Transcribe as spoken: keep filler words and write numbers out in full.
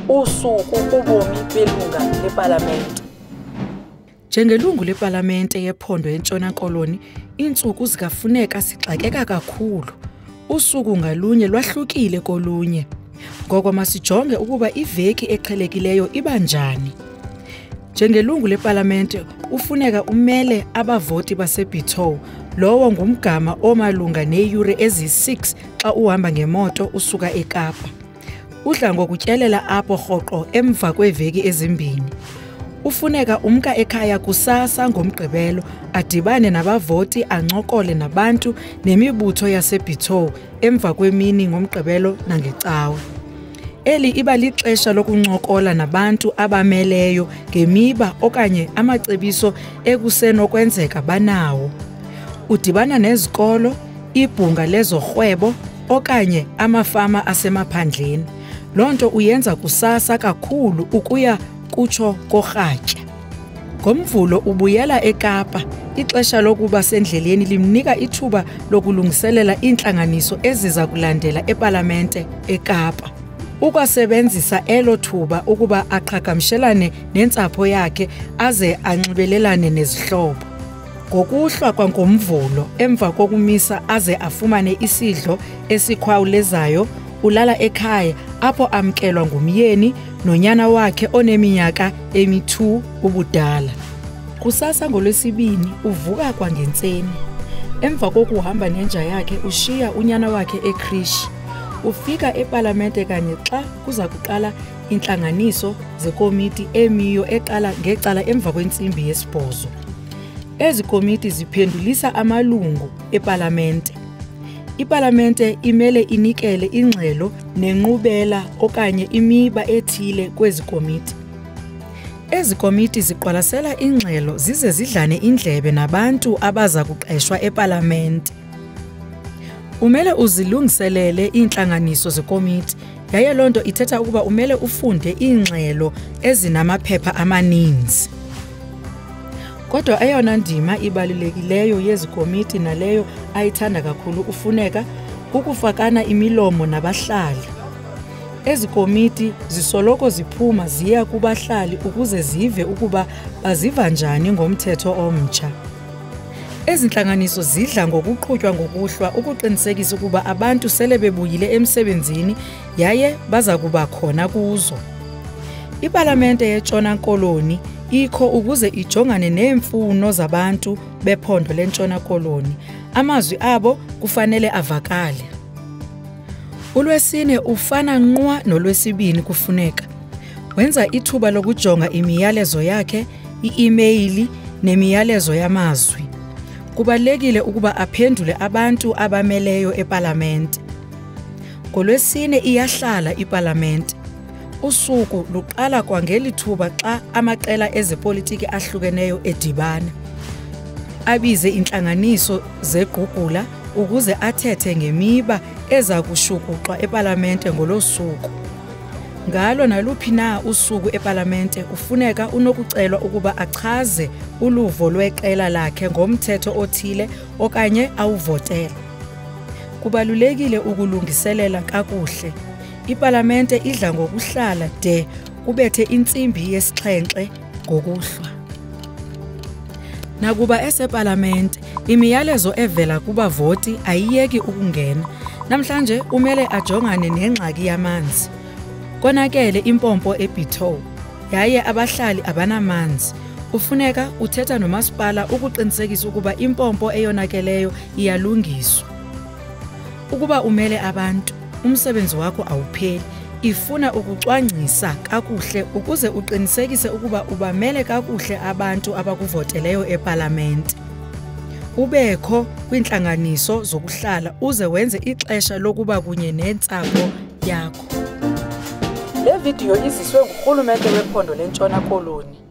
Usuku kubomi belunga lepalamente. Njengelungu lepalamente yephondo eNtshona Koloni, iintsuku zikafuneka sixakeka kakhulu. Usuku ngalunye lwahlukile kolunye. Ngoko masijonge ukuba iveki eqhelekileyo iba njani. Njengelungu lepalamente ufuneka umele abavoti baseBito. Lowo ngumgama omalunga neeyure ezi-six xa uhamba ngemoto usuka eKapa. Udla ngokutyelela apho rhoqo emva kweeveki ezimbini. Ufuneka umka ekhaya kusasa ngoMgqibelo adibane nabavoti ancokole nabantu nemibutho yaseBito emva kwemini ngoMgqibelo nangeCawe. Eli iba lixesha lokuncokola nabantu abameleyo ngemiba okanye amacebiso ekusenokwenzeka banawo. Udibana nezikolo, ibhunga lezorhwebo okanye amafama asemaphandleni. Loo nto uyenza kusasa kakhulu ukuya kutsho korhatya. NgoMvulo ubuyela eKapa. Ixesha lokuba sendleleni limnika ithuba lokulungiselela iintlanganiso eziza kulandela epalamente eKapa. Ukwasebenzisa elo thuba ukuba aqhagamshelane nentsapho yakhe aze anxibelelane nezihlobo. Ngokuhlwa kwangoMvulo emva kokumisa aze afumane isidlo esikhawulezayo, ulala ekhaya apho amkelwa ngumyeni nonyana wakhe oneminyaka emi-two ubudala. Kusasa ngoLwesibini uvuka kwangentseni. Emva kokuhamba nenja yakhe ushiya unyana wakhe ekrishi. Ufika epalamente kanye xa kuza kuqala intlanganiso zekomiti emiyo eqala ngecala emva kwentsimbi yesibhozo. Ezi komiti ziphendulisa amalungu epalamente. Ipalamente imele inikele ingxelo nenkqubela okanye imiba ethile kwezi komiti. Ezi komiti ziqwalasela ingxelo zize zidlane indlebe nabantu abaza kuqeshwa epalamente. Umele uzilungiselele iintlanganiso zekomiti, yaye loo nto ithetha ukuba umele ufunde iingxelo ezinamaphepha amaninzi. Kodwa eyona ndima ibalulekileyo yezi komiti naleyo ayithanda kakhulu ufuneka ukufakana imilomo nabahlali. Ezi komiti zisoloko ziphuma ziya kubahlali ukuze zive ukuba baziva njani ngomthetho omtsha. Ezi ntlanganiso zidla ngokuqhutywa ngokuhlwa ukuqinisekisa ukuba abantu sele bebuyile emsebenzini yaye baza kuba khona kuzo. Ipalamente yeNtshona Koloni ikho ukuze ijongane neemfuno zabantu bephondo leNtshona Koloni. Amazwi abo kufanele avakale. ULwesine ufana nqwa noLwesibini kufuneka. Wenza ithuba lokujonga imiyalezo yakhe, i-imeyili nemiyalezo yamazwi. Kubalulekile ukuba aphendule abantu abameleyo epalamente. NgoLwesine iyahlala ipalamente. Usuku luqala kwangeli thuba xa amaqela ezepolitiki ahlukeneyo edibana. Abize intlanganiso zeGqugula ukuze athethe ngemiba eza kushukuxwa epalamente ngolo suku. Ngalo naluphi na usuku epalamente ufuneka unokucelwa ukuba achaze uluvo lweqela lakhe ngomthetho othile okanye awuvotela. Kubalulekile ukulungiselela kakuhle. Ipalamente idla ngokuhlala de kubethe intsimbi yesixhenxe ngokuhlwa. Nakuba esepalamente, imiyalezo evela kubavoti ayiyeki ukungena. Namhlanje umele ajongane nengxaki yamanzi. Konakele impompo eBito, yaye abahlali abanamanzi. Ufuneka uthetha nomasipala ukuqinisekisa ukuba impompo eyonakeleyo iyalungiswa. Ukuba umele abantu, umsebenzi wakho awupheli. Ifuna ukucwangcisa kakuhle ukuze uqinisekise ukuba ubamele kakuhle abantu abakuvoteleyo epalamente. Ubekho kwintlanganiso zokuhlala uze wenze ixesha lokuba kunye nentsapho yakho. Le video iziswe ngurhulumente wephondo leNtshona Koloni.